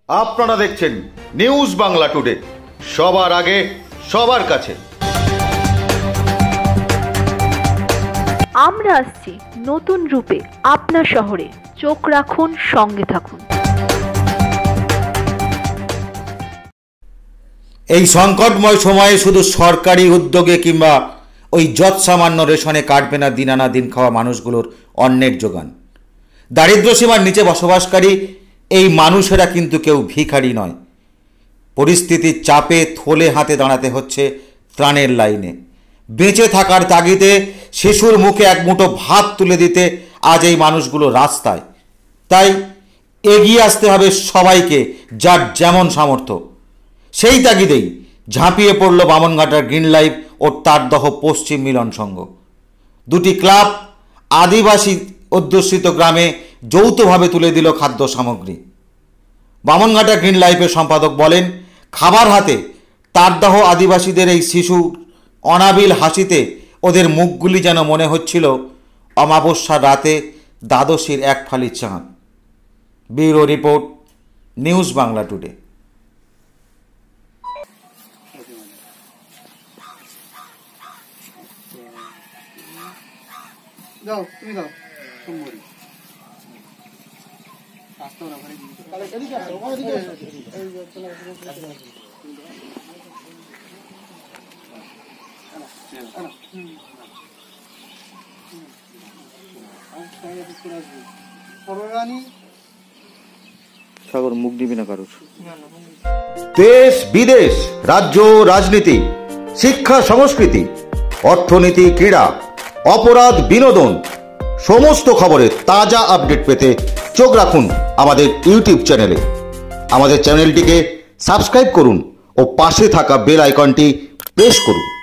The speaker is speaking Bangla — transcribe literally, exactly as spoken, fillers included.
আপনারা দেখছেন নিউজ বাংলা টুডে, সবার আগে সবার কাছে। আমরা আসছি নতুন রূপে আপনার শহরে, চোখ রাখুন, সঙ্গে থাকুন। এই সংকটময় সময়ে শুধু সরকারি উদ্যোগে কিংবা ওই যৎ সামান্য রেশনে কাটবে না দিন আনা দিন খাওয়া মানুষগুলোর অন্নের যোগান। দারিদ্র্য সীমার নিচে বসবাসকারী এই মানুষেরা কিন্তু কেউ ভিখারি নয়। পরিস্থিতির চাপে থলে হাতে দাঁড়াতে হচ্ছে ত্রাণের লাইনে। বেঁচে থাকার তাগিদে শিশুর মুখে এক মুঠো ভাত তুলে দিতে আজ এই মানুষগুলো রাস্তায়। তাই এগিয়ে আসতে হবে সবাইকে, যার যেমন সামর্থ্য। সেই তাগিদেই ঝাঁপিয়ে পড়ল বামনঘাটার গ্রিন লাইফ ও তারদহ পশ্চিম মিলন সংঘ। দুটি ক্লাব আদিবাসী অধ্যুষিত গ্রামে যৌথভাবে তুলে দিল খাদ্য সামগ্রী। বামনঘাটা গ্রিন লাইফের সম্পাদক বলেন, খাবার হাতে তারদহ আদিবাসীদের এই শিশু অনাবিল হাসিতে ওদের মুখগুলি যেন মনে হচ্ছিল অমাবস্যার রাতে দ্বাদশীর এক ফালি চাঁদ। Bureau report, news Bangla today. দাও তুমি দাও সম্মরি রাস্তা না করে তাহলে এদিকে আসো ওদিকে আসো এই চলে আসো আনা হুম আচ্ছা এটা করে আসবি পররানি সাগর মুখ দিবি না কারোর। দেশ বিদেশ, রাজ্য রাজনীতি, শিক্ষা সংস্কৃতি, অর্থনীতি, ক্রীড়া, অপরাধ, বিনোদন, সমস্ত খবরের তাজা আপডেট পেতে চোখ রাখুন আমাদের ইউটিউব চ্যানেলে। আমাদের চ্যানেলটিকে সাবস্ক্রাইব করুন ও পাশে থাকা বেল আইকনটি প্রেস করুন।